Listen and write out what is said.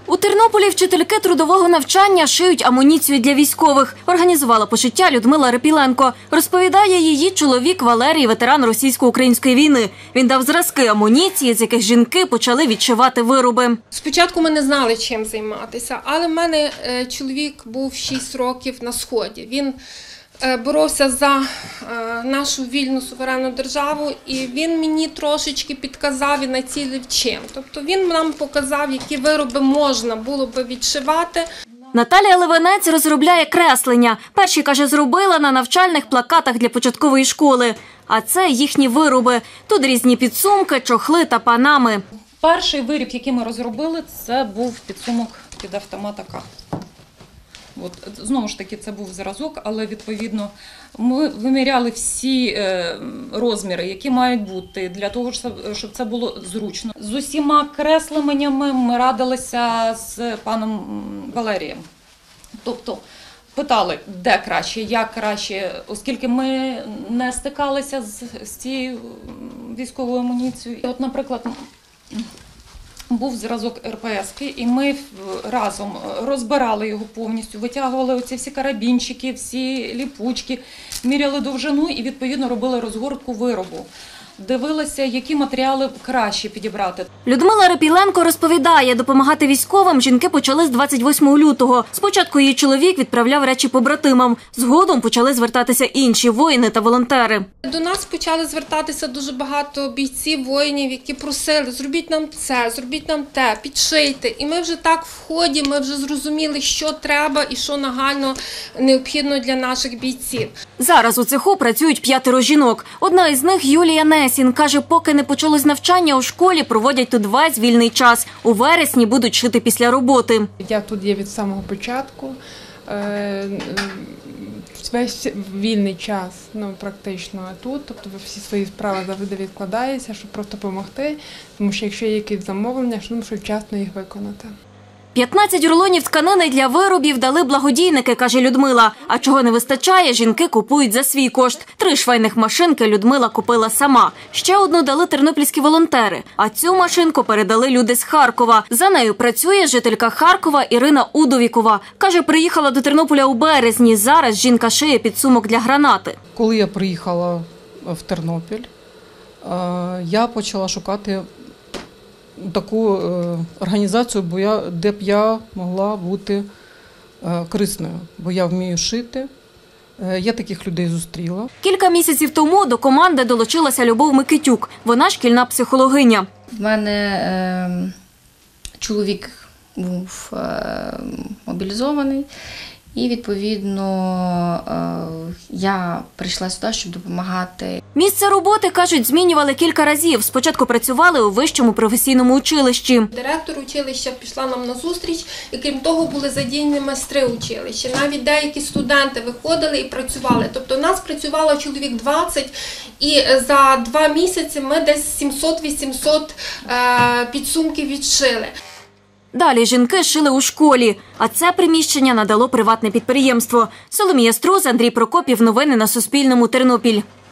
У Тернополі вчительки трудового навчання шиють амуніцію для військових. Організувала пошиття Людмила Репіленко. Розповідає, її чоловік Валерій – ветеран російсько-української війни. Він дав зразки амуніції, з яких жінки почали відшивати вироби. Спочатку ми не знали, чим займатися, але в мене чоловік був 6 років на Сході. Він боровся за нашу вільну суверенну державу, і він мені трошечки підказав і націлив чим. Тобто він нам показав, які вироби можна було би відшивати. Наталія Левенець розробляє креслення. Перші, каже, зробила на навчальних плакатах для початкової школи. А це їхні вироби. Тут різні підсумки, чохли та панами. Перший виріб, який ми розробили, це був підсумок під автомат АК. Знову ж таки, це був зразок, але, відповідно, ми виміряли всі розміри, які мають бути, для того, щоб це було зручно. З усіма кресленнями ми радилися з паном Валерієм. Тобто, питали, де краще, як краще, оскільки ми не стикалися з цією військовою амуніцією. От, наприклад, був зразок РПС-ки, і ми разом розбирали його повністю, витягували оці всі карабінчики, всі ліпучки, міряли довжину і, відповідно, робили розгортку виробу. Дивилися, які матеріали краще підібрати. Людмила Репіленко розповідає, допомагати військовим жінки почали з 28 лютого. Спочатку її чоловік відправляв речі побратимам. Згодом почали звертатися інші воїни та волонтери. До нас почали звертатися дуже багато бійців, воїнів, які просили, зробіть нам це, зробіть нам те, підшийте. І ми вже так в ході, ми вже зрозуміли, що треба і що нагально необхідно для наших бійців. Зараз у цеху працюють 5 жінок. Одна із них – Юлія Несін. Каже, поки не почалось навчання у школі, проводять тут весь вільний час. У вересні будуть шити після роботи. Я тут є від самого початку. Весь вільний час, практично тут. Тобто всі свої справи завжди відкладаються, щоб просто допомогти. Тому що якщо є якісь замовлення, щоб вчасно їх виконати. 15 рулонів тканини для виробів дали благодійники, каже Людмила. А чого не вистачає, жінки купують за свій кошт. 3 швейних машинки Людмила купила сама. Ще одну дали тернопільські волонтери. А цю машинку передали люди з Харкова. За нею працює жителька Харкова Ірина Удовікова. Каже, приїхала до Тернополя у березні. Зараз жінка шиє підсумок для гранати. Коли я приїхала в Тернопіль, я почала шукати таку організацію, де б я могла бути корисною, бо я вмію шити. Я таких людей зустріла. Кілька місяців тому до команди долучилася Любов Микитюк. Вона шкільна психологиня. В мене чоловік був мобілізований. І, відповідно, я прийшла сюди, щоб допомагати. Місце роботи, кажуть, змінювали кілька разів. Спочатку працювали у вищому професійному училищі. Директор училища пішла нам на зустріч, і крім того були задіяні майстри училища. Навіть деякі студенти виходили і працювали. Тобто у нас працювало чоловік 20, і за 2 місяці ми десь 700-800 підсумків відшили. Далі жінки шили у школі, а це приміщення надало приватне підприємство. Соломія Струз, Андрій Прокопів. Новини на Суспільному. Тернопіль.